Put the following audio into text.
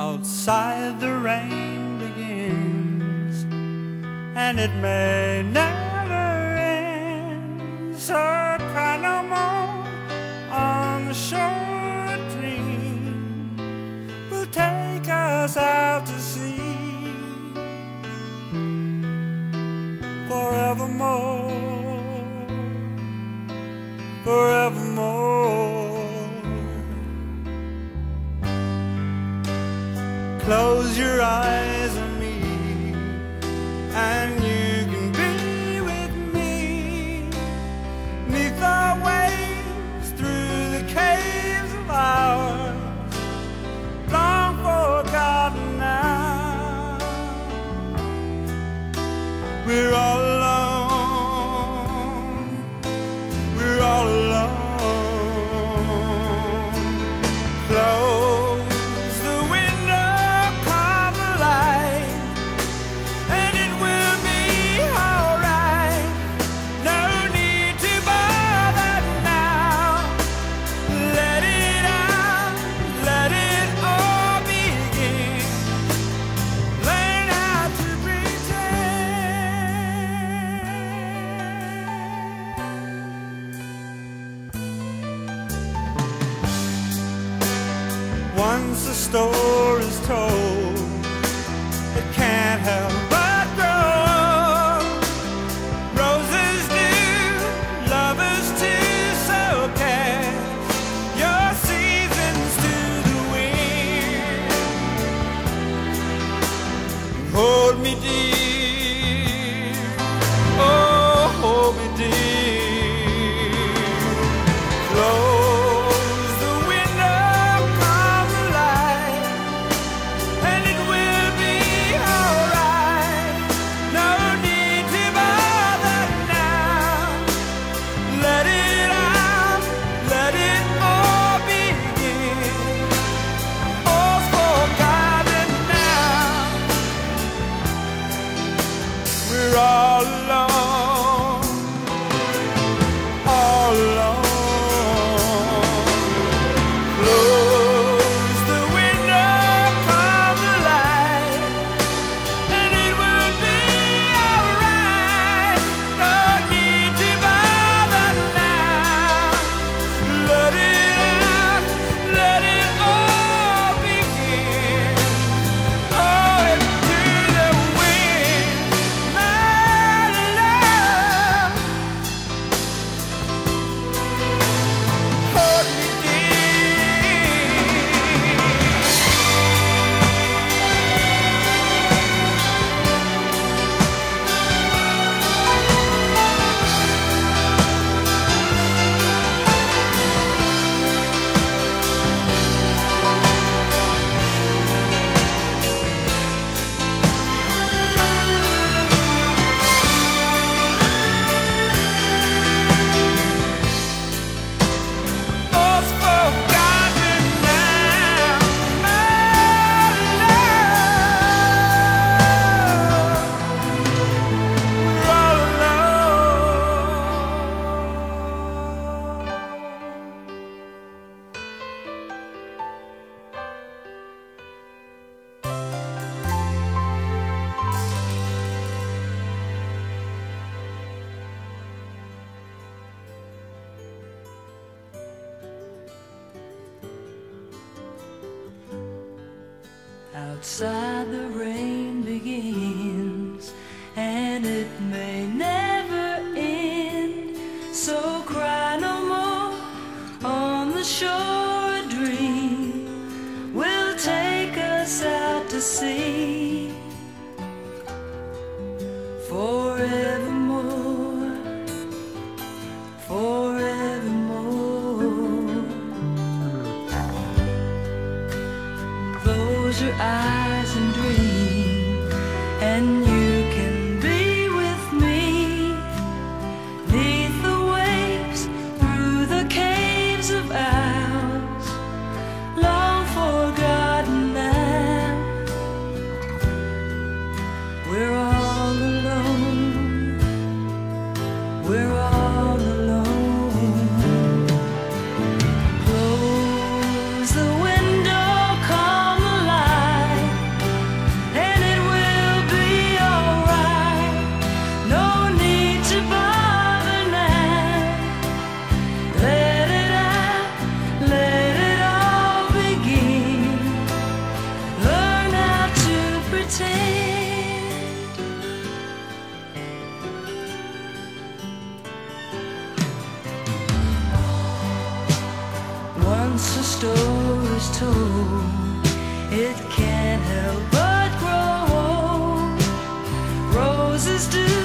Outside the rain begins, and it may never end. So cry no more on the shore. A dream will take us out to sea forevermore, forevermore. Close your eyes on me, and you can be with me, 'neath the waves, through the caves of ours, long forgotten now. We're all alone, we're all alone. Close the window, calm the light, and it will be alright. No need to bother now. Let it out, let it all begin. Learn how to pretend. Once a story's told, it can't help but grow. Roses do, lovers too, so cast your seasons to the wind. Hold me dear, oh hold me dear. Close the window, calm the light, and it will be alright. No need to bother now. Let it out, let it all begin. All's forgotten now. We're all alone, all alone. Close the window, calm the light, and it will be alright. No need to bother now. Let it out, let it all begin. Oh, into the wind, my love. Hold me all's forgotten now, my love. We're all Outside the rain begins, and it may never end. So cry no more on the shore. A dream will take us out to sea forevermore, forevermore. Close your eyes and dream, and you can be with me, 'neath the waves, through the caves of ours, long forgotten now. We're all alone, stories told, it can't help but grow. Roses do